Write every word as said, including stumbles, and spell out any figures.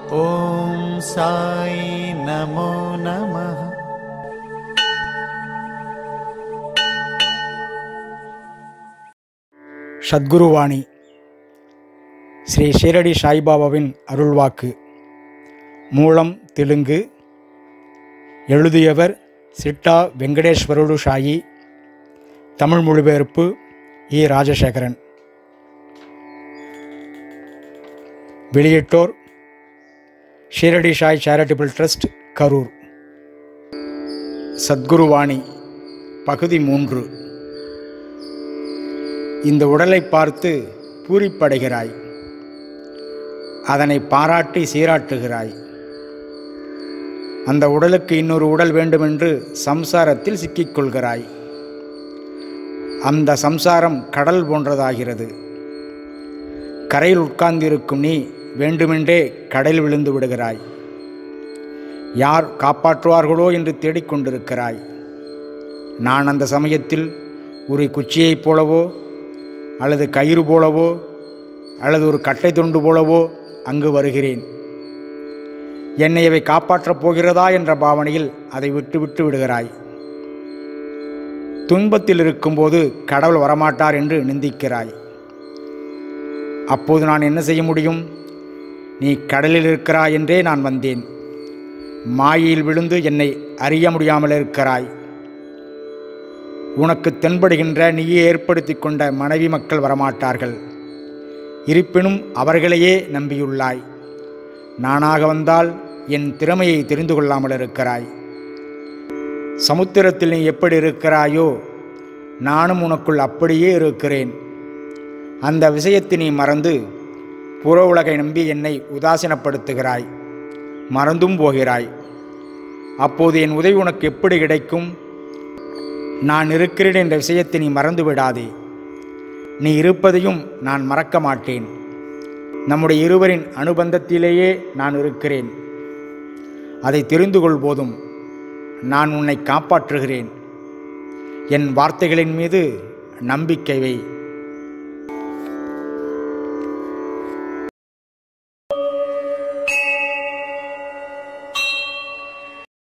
ஓம் சாய் நமோ நமः. சத்குருவாணி ஸ்ரீ ஷீரடி சாய்பாபாவின் அருள்வாக்கு. மூலம் தெலுங்கு. எழுதியவர் சிட்டா வெங்கடேஸ்வரடு சாயி. தமிழ் மொழிபெயர்ப்பு இ ராஜசேகரன். வெளியிட்டோர் ஷீரடி சாய் சேரிட்டபிள் ட்ரஸ்ட், கரூர். சத்குருவாணி பகுதி மூன்று. இந்த உடலை பார்த்து பூரிப்படைகிறாய், அதனை பாராட்டி சீராட்டுகிறாய். அந்த உடலுக்கு இன்னொரு உடல் வேண்டுமென்று சம்சாரத்தில் சிக்கிக்கொள்கிறாய். அந்த சம்சாரம் கடல் போன்றதாகிறது. கரையில் உட்கார்ந்திருக்கும் நீ வேண்டுமென்றே கடலில் விழுந்து விடுகிறாய். யார் காப்பாற்றுவார்களோ என்று தேடிக்கொண்டிருக்கிறாய். நான் அந்த சமயத்தில் ஒரு குச்சியைப் போலவோ அல்லது கயிறு போலவோ அல்லது ஒரு கட்டை துண்டு போலவோ அங்கு வருகிறேன். என்னை அவை காப்பாற்றப் போகிறதா என்ற பாவனையில் அதை விட்டு விட்டு விடுகிறாய். துன்பத்தில் இருக்கும்போது கடவுள் வரமாட்டார் என்று நிந்திக்கிறாய். அப்போது நான் என்ன செய்ய முடியும்? நீ கடலில் இருக்கிறாய் என்றே நான் வந்தேன். மாயையில் விழுந்து என்னை அறிய முடியாமல் இருக்கிறாய். உனக்கு தென்படுகின்ற நீயே ஏற்படுத்தி கொண்ட மனைவி மக்கள் வரமாட்டார்கள். இருப்பினும் அவர்களையே நம்பியுள்ளாய். நானாக வந்தால் என் திறமையை தெரிந்து கொள்ளாமல் இருக்கிறாய். சமுத்திரத்தில் நீ எப்படி இருக்கிறாயோ நானும் உனக்குள் அப்படியே இருக்கிறேன். அந்த விஷயத்தை நீ மறந்து புற உலகை நம்பி என்னை உதாசீனப்படுத்துகிறாய், மறந்தும் போகிறாய். அப்போது என் உதவி உனக்கு எப்படி கிடைக்கும்? நான் இருக்கிறேன் என்ற விஷயத்தை நீ மறந்து விடாதே. நீ இருப்பதையும் நான் மறக்க மாட்டேன். நம்முடைய இருவரின் அனுபந்தத்திலேயே நான் இருக்கிறேன். அதை தெரிந்து கொள் போதும். நான் உன்னை காப்பாற்றுகிறேன். என் வார்த்தைகளின் மீது நம்பிக்கை வை.